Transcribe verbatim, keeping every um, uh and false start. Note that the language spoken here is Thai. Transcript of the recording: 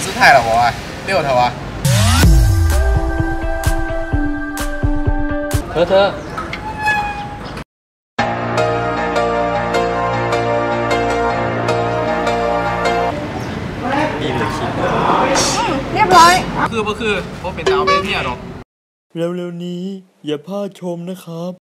สุดท้ายหรอวะเร็วเถอะวะเธอเธอบีมจะคิดเรียบร้อยคือบ่คือบ่เป็นดาวเป็นเมียหรอกเร็วๆนี้อย่าพลาดชมนะครับ